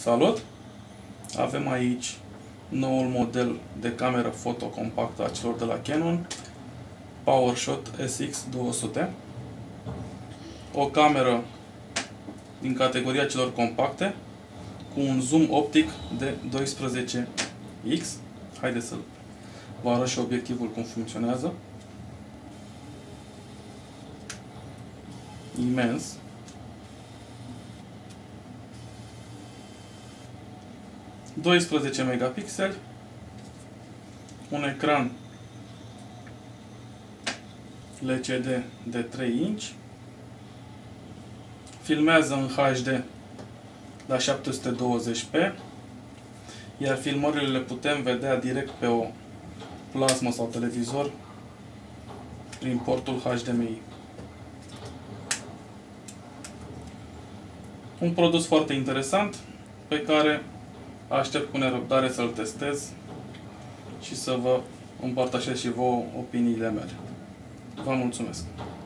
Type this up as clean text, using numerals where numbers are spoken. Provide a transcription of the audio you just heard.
Salut! Avem aici noul model de cameră foto compactă a celor de la Canon, PowerShot SX200. O cameră din categoria celor compacte cu un zoom optic de 12x. Haideți să vă arăt și obiectivul cum funcționează. Imens. – 12 megapixeli, un ecran LCD de 3 inch, filmează în HD la 720p, iar filmările le putem vedea direct pe o plasmă sau televizor prin portul HDMI. Un produs foarte interesant pe care aștept cu nerăbdare să-l testez și să vă împărtășesc și vouă opiniile mele. Vă mulțumesc!